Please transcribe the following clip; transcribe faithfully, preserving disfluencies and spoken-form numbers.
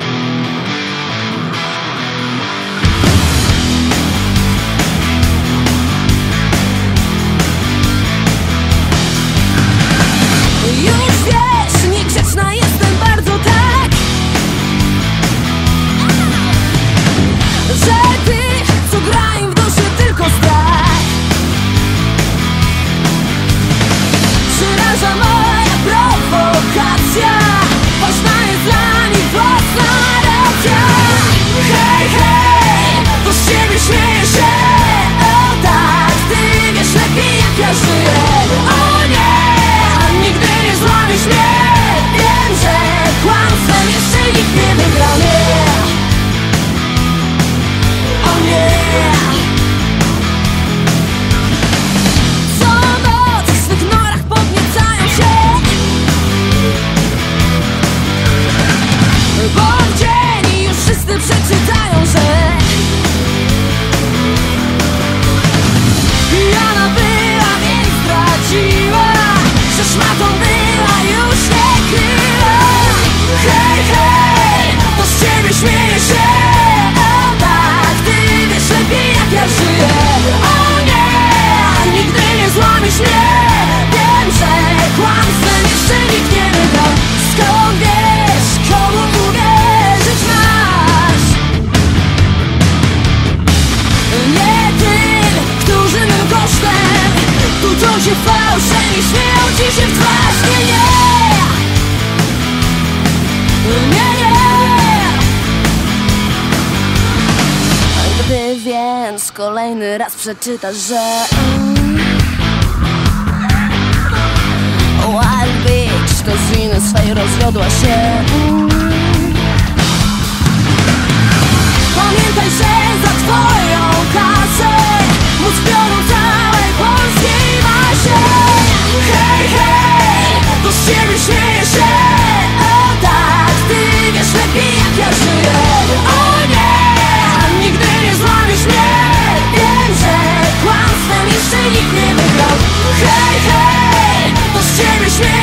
Już wiesz, niegrzeczna jestem bardzo, tak, że tych, co gra im w duszy tylko strach. Przeraża moja prowokacja, ważna jest dla nich własna racja. Hej, hej, to z ciebie śmieję się, o tak, ty wiesz lepiej jak ja żyję. O nie, nigdy nie złamiesz mnie, wiem, że kłamstwem jeszcze nikt nie wygrał mnie. O nie. Co noc w swych norach podniecają się, bo w dzień już wszyscy przeczytają, że pijana była, więc zdradziła, że szmatą była, już nie kryła. Hej, hej, to z ciebie śmieję się, o tak, ty wiesz lepiej jak ja żyję. O nie, nigdy nie złamiesz mnie, wiem, że kłamstwem jeszcze nikt nie wygrał. Skąd wiesz, komu uwierzyć masz? Nie tym, którzy mym kosztem tuczą się fałszem i śmieją ci się w twarz. Nie, nie, nie, nie. Gdy więc kolejny raz przeczytasz, że mm, Wild Bitch to z winy swej rozwiodła się, mm. Pamiętaj, że za twoją kasę móc biorą całej polskiej masie. Hej, hej, to z ciebie śmieję się, o tak, ty wiesz lepiej jak ja żyję. O nie, nigdy nie złamiesz mnie, wiem, że kłamstwem jeszcze nikt nie wygrał. Hej, hej, to z ciebie śmieję